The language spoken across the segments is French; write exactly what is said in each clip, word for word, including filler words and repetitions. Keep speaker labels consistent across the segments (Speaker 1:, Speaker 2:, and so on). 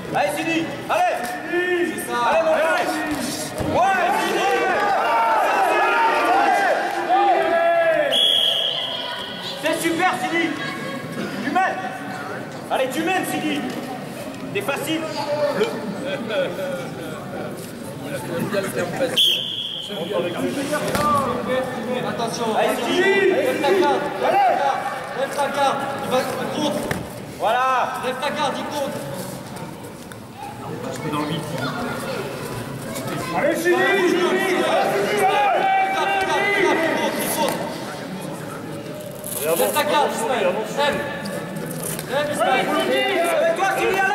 Speaker 1: Allez, Sidi. Allez. C'est ça. Allez, mon frère. Ouais, Sidi. C'est super, Sidi. Tu mènes. Allez, tu mènes, Sidi. C'est facile. Le...
Speaker 2: Attention,
Speaker 1: allez, Sidi.
Speaker 2: lève ta garde, lève ta garde, il va contre.
Speaker 1: Voilà.
Speaker 2: Lève ta garde, il compte.
Speaker 3: Je peux dans le vide.
Speaker 1: Allez, Sidi.
Speaker 2: Lève ta garde, Ismaël. Lève. Lève, Ismaël.
Speaker 1: Avec toi, Sidi, allez.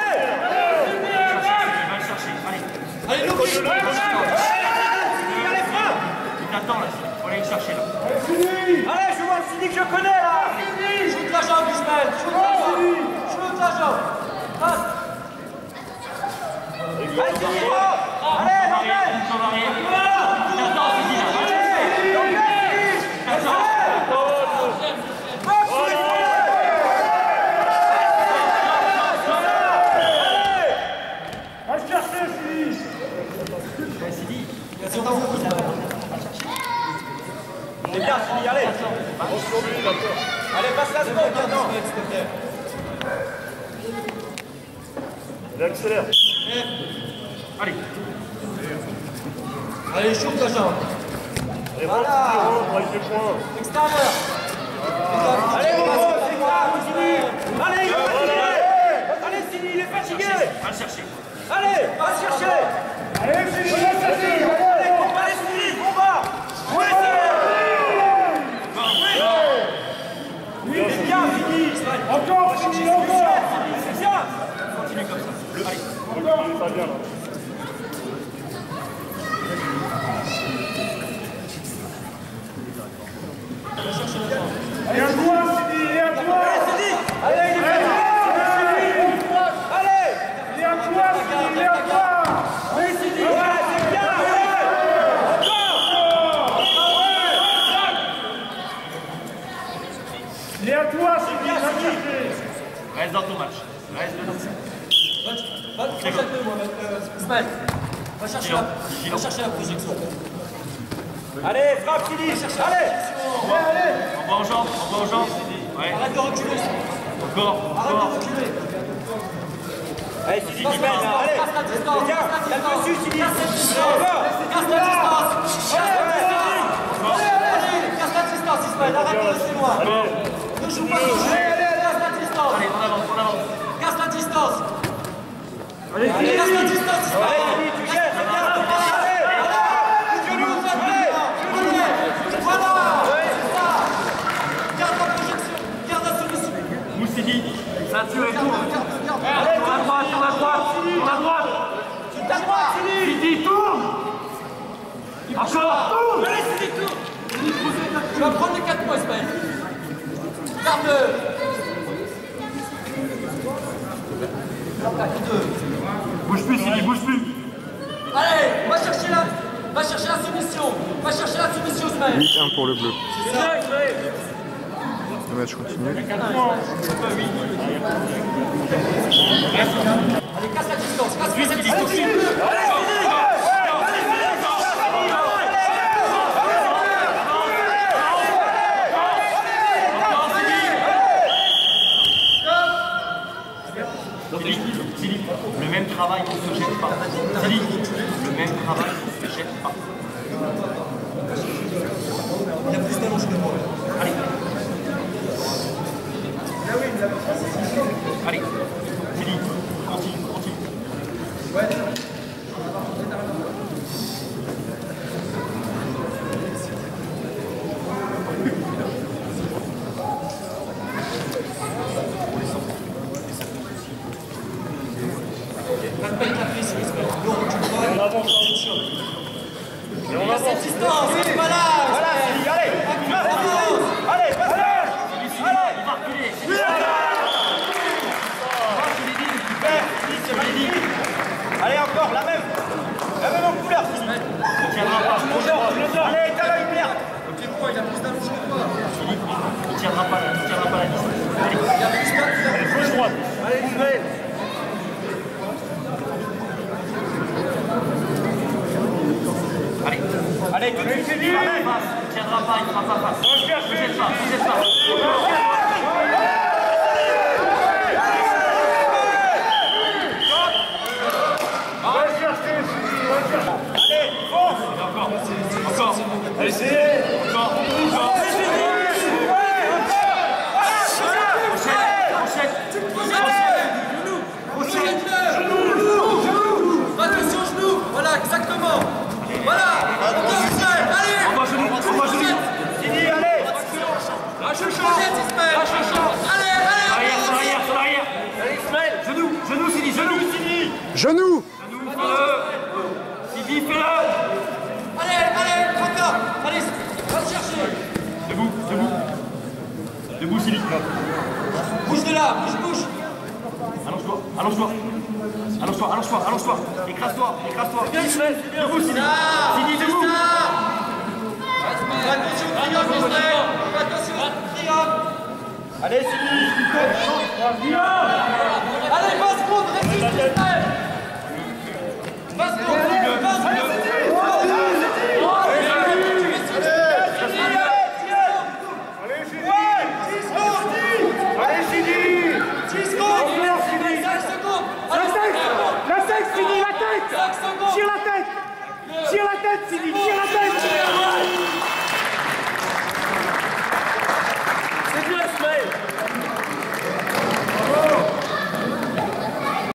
Speaker 2: Allez, l'oublie.
Speaker 1: Allez, frappe.
Speaker 3: Il t'attend là, faut aller le chercher là.
Speaker 1: Allez, je vois le Sidi que je connais là.
Speaker 2: Shoot la jambe, Ismaël. Shoot la jambe. Shoot la jambe. Passe.
Speaker 1: Allez, Sidi, frappe. Allez, Norman.
Speaker 3: Il t'attend, Sidi là.
Speaker 1: C'est bien, Sidi, allez. Allez, passe la seconde maintenant.
Speaker 4: Il accélère.
Speaker 3: Allez.
Speaker 2: Allez, shoot la jambe.
Speaker 1: Voilà.
Speaker 2: Extérieur.
Speaker 1: Allez, mon gros, c'est grave, continue. Allez, il est fatigué. Allez, Sidi, il est fatigué.
Speaker 3: Va le chercher.
Speaker 1: Allez, va le chercher. Allez, Sidi, va le chercher. Allez, combat, allez, Sidi, combat. Ouais, c'est bien, Sidi. Encore, Sidi, encore. C'est bien.
Speaker 3: Continue comme ça. Allez.
Speaker 4: Encore, il est pas bien là.
Speaker 1: Allez, à toi, Sidi, il est à toi. Allez, Sidi. Allez, il est fatigué. Allez. Il est à toi, Sidi, il est à toi. Allez, Sidi. Ouais, c'est bien. Il est à toi, Sidi, va chercher.
Speaker 3: Reste dans ton match. Reste dedans.
Speaker 2: Va, projette-le, moi. Ismaël. Va chercher la, va chercher la projection.
Speaker 1: Allez, frappe, Sidi. Allez.
Speaker 3: On va en jambes, on va en jambes. Ouais.
Speaker 2: Arrête de reculer.
Speaker 3: Encore,
Speaker 2: Arrête
Speaker 3: encore.
Speaker 2: de reculer.
Speaker 1: Allez, Sidi,
Speaker 2: Passe
Speaker 1: tu
Speaker 2: la
Speaker 1: mènes,
Speaker 2: distance,
Speaker 1: allez.
Speaker 2: passe la distance,
Speaker 1: Tiens,
Speaker 2: passe la
Speaker 1: t'as le
Speaker 2: distance.
Speaker 1: dessus, Sidi.
Speaker 2: Casse la distance.
Speaker 1: Encore.
Speaker 2: Casse la distance. Casse la distance. Allez, casse la distance, Ismaël. Arrête de rester loin. Ne joue pas touché. Allez, casse la distance.
Speaker 3: Allez, on avance, on avance.
Speaker 2: Casse la distance.
Speaker 1: Allez, Sidi.
Speaker 2: Casse la distance, Ismaël.
Speaker 1: Allez, Sidi, tu gères, c'est bien. Allez.
Speaker 2: Genou, allez. Voilà. C'est ça. Garde la projection. Garde la solution.
Speaker 3: Moussidi, ceinture et tout.
Speaker 2: Garde, garde, garde.
Speaker 3: Allez, sur la droite, sur la droite, sur la droite.
Speaker 1: Sur ta droite, Sidi.
Speaker 3: Sidi, tourne. Encore, tourne.
Speaker 2: Allez, Sidi, tourne. Tu vas prendre les quatre points, Ismaël. Garde-le.
Speaker 3: Bouge plus, Sidi, bouge plus.
Speaker 2: Allez, va chercher la, va chercher la soumission. Va chercher la soumission, Ismaël.
Speaker 5: huit un pour le bleu.
Speaker 2: C'est ça.
Speaker 5: Le match continue.
Speaker 2: Allez, casse la distance. Casse la distance.
Speaker 3: Sidi, le même travail, on ne se jette pas. Sidi, le même travail, on ne se jette pas.
Speaker 2: Il y a plus d'allonge que moi.
Speaker 3: Allez. Allez. Sidi, continue, continue.
Speaker 2: Ouais. Cette distance, c'est pas là.
Speaker 1: Voilà, Sidi, allez. Allez, passe. Allez. Allez, encore, la même. La même en couleur, Sidi.
Speaker 3: Ne tiendra pas.
Speaker 1: Allez, éteins la lumière.
Speaker 2: Ok, pourquoi il a plus d'allonge que toi?
Speaker 3: Philippe, il ne tiendra pas, il ne tiendra pas la distance. Allez,
Speaker 2: Il y a plus d'allonge.
Speaker 4: Gauche droite.
Speaker 1: Allez, Ismaël. Allez, tout de suite, Sidi.
Speaker 3: Il ne tiendra pas, il ne fera pas face. Ne jette pas, ne jette pas.
Speaker 1: Allez, fonce.
Speaker 3: Encore, encore.
Speaker 4: Allez, c'est...
Speaker 3: Encore, encore.
Speaker 2: Attention genou. Voilà, exactement. Voilà. Encore Ismaël. Allez.
Speaker 3: Envoie genou, envoie genou.
Speaker 1: Sidi, allez.
Speaker 2: Lâche le champ. Ismaël. Lâche le champ. Allez, allez.
Speaker 3: Arrière, sur l'arrière, sur l'arrière.
Speaker 1: Allez, Ismaël.
Speaker 3: Genou, genou, Sidi, genou.
Speaker 1: Sidi.
Speaker 5: Genou.
Speaker 3: Genou, fais-le. Sidi, fais-le.
Speaker 2: Allez, allez, Raka. Allez, va le chercher.
Speaker 3: Debout, debout. Debout, Sidi.
Speaker 2: Bouge de là, bouge, bouge.
Speaker 3: Allonge-toi, allonge-toi. Allonge-toi, allonge-toi, allonge-toi. Écrase-toi, écrase-toi. Debout, Sidi. Sidi, debout.
Speaker 2: Attention, triangle, Ismaël. Attention, triangle.
Speaker 1: Allez, Sidi.
Speaker 2: Allez, vingt secondes, reste Ismaël. vingt secondes.